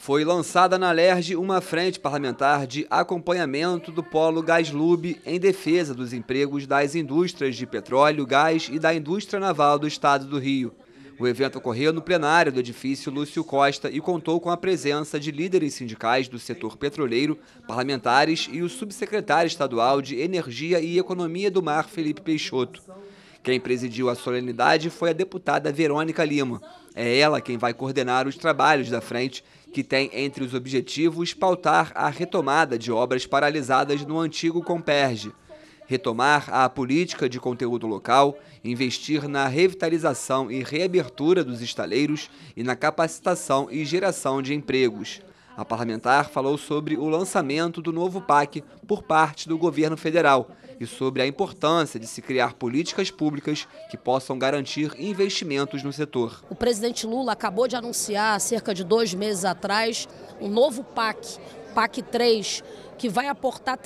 Foi lançada na Alerj uma frente parlamentar de acompanhamento do polo Gaslub em defesa dos empregos das indústrias de petróleo, gás e da indústria naval do estado do Rio. O evento ocorreu no plenário do edifício Lúcio Costa e contou com a presença de líderes sindicais do setor petroleiro, parlamentares e o subsecretário estadual de Energia e Economia do Mar, Felipe Peixoto. Quem presidiu a solenidade foi a deputada Verônica Lima. É ela quem vai coordenar os trabalhos da frente, que tem entre os objetivos pautar a retomada de obras paralisadas no antigo Comperj, retomar a política de conteúdo local, investir na revitalização e reabertura dos estaleiros e na capacitação e geração de empregos. A parlamentar falou sobre o lançamento do novo PAC por parte do governo federal e sobre a importância de se criar políticas públicas que possam garantir investimentos no setor. O presidente Lula acabou de anunciar, há cerca de 2 meses atrás, um novo PAC, PAC 3, que vai aportar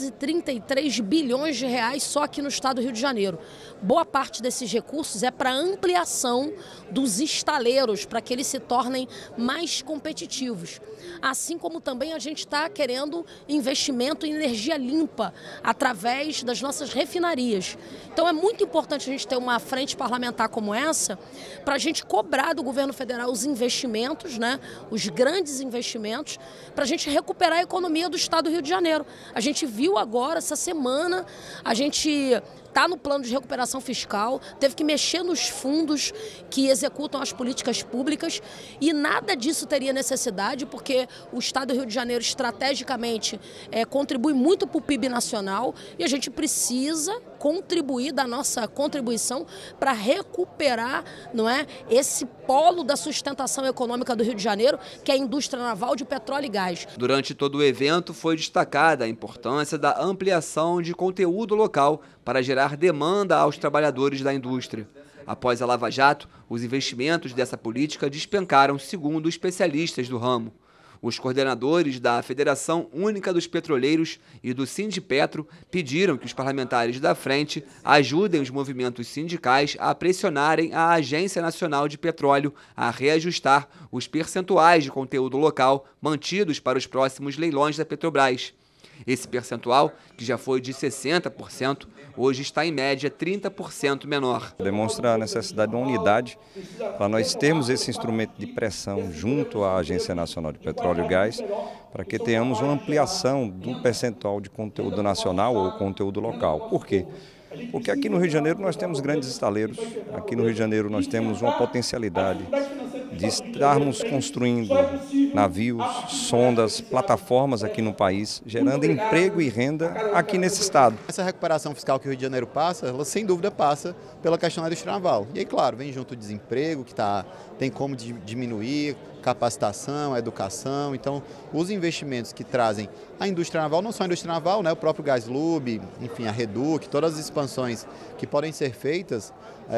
333 bilhões de reais só aqui no estado do Rio de Janeiro. Boa parte desses recursos é para ampliação dos estaleiros, para que eles se tornem mais competitivos. Assim como também a gente está querendo investimento em energia limpa, através das nossas refinarias. Então é muito importante a gente ter uma frente parlamentar como essa, para a gente cobrar do governo federal os investimentos, né, os grandes investimentos, para a gente recuperar a economia do estado do Rio de Janeiro. A gente viu agora, essa semana, a gente está no plano de recuperação fiscal, teve que mexer nos fundos que executam as políticas públicas e nada disso teria necessidade, porque o estado do Rio de Janeiro estrategicamente contribui muito para o PIB nacional e a gente precisa contribuir da nossa contribuição para recuperar, não é, esse polo da sustentação econômica do Rio de Janeiro, que é a indústria naval de petróleo e gás. Durante todo o evento foi destacada a importância da ampliação de conteúdo local para gerar demanda aos trabalhadores da indústria. Após a Lava Jato, os investimentos dessa política despencaram, segundo especialistas do ramo. Os coordenadores da Federação Única dos Petroleiros e do Sindipetro pediram que os parlamentares da frente ajudem os movimentos sindicais a pressionarem a Agência Nacional de Petróleo a reajustar os percentuais de conteúdo local mantidos para os próximos leilões da Petrobras. Esse percentual, que já foi de 60%, hoje está em média 30% menor. Demonstra a necessidade de uma unidade para nós termos esse instrumento de pressão junto à Agência Nacional de Petróleo e Gás, para que tenhamos uma ampliação do percentual de conteúdo nacional ou conteúdo local. Por quê? Porque aqui no Rio de Janeiro nós temos grandes estaleiros, aqui no Rio de Janeiro nós temos uma potencialidade de estarmos construindo navios, sondas, plataformas aqui no país, gerando emprego e renda aqui nesse estado. Essa recuperação fiscal que o Rio de Janeiro passa, ela sem dúvida passa pela questão da indústria naval. E aí, claro, vem junto o desemprego, que tem como diminuir, capacitação, educação. Então, os investimentos que trazem a indústria naval, não só a indústria naval, né, o próprio Gaslub, enfim, a Reduc, todas as expansões que podem ser feitas,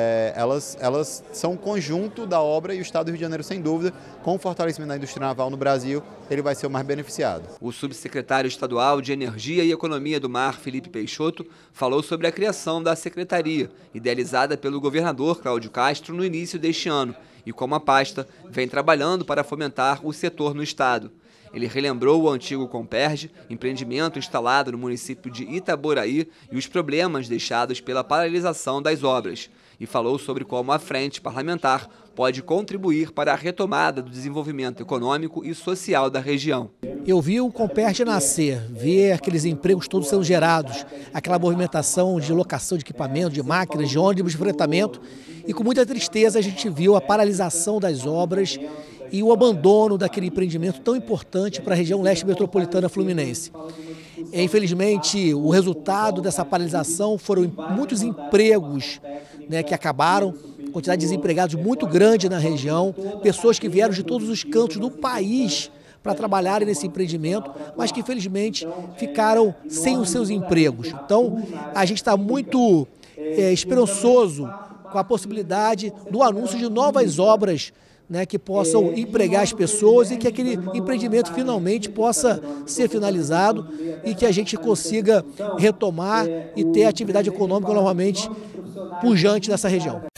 elas são um conjunto da obra e o estado do Rio de Janeiro, sem dúvida, com o fortalecimento da indústria naval no Brasil, ele vai ser o mais beneficiado. O subsecretário estadual de Energia e Economia do Mar, Felipe Peixoto, falou sobre a criação da secretaria, idealizada pelo governador Cláudio Castro no início deste ano, e como a pasta vem trabalhando para fomentar o setor no estado. Ele relembrou o antigo Comperj, empreendimento instalado no município de Itaboraí, e os problemas deixados pela paralisação das obras. E falou sobre como a frente parlamentar pode contribuir para a retomada do desenvolvimento econômico e social da região. Eu vi o Comperj nascer, ver aqueles empregos todos sendo gerados, aquela movimentação de locação de equipamento, de máquinas, de ônibus de fretamento, e com muita tristeza a gente viu a paralisação das obras e o abandono daquele empreendimento tão importante para a região leste metropolitana fluminense. Infelizmente, o resultado dessa paralisação foram muitos empregos, né, que acabaram, quantidade de desempregados muito grande na região, pessoas que vieram de todos os cantos do país para trabalharem nesse empreendimento, mas que infelizmente ficaram sem os seus empregos. Então, a gente está muito esperançoso com a possibilidade do anúncio de novas obras, né, que possam empregar as pessoas e que aquele empreendimento finalmente possa ser finalizado e que a gente consiga retomar e ter atividade econômica novamente pujante nessa região.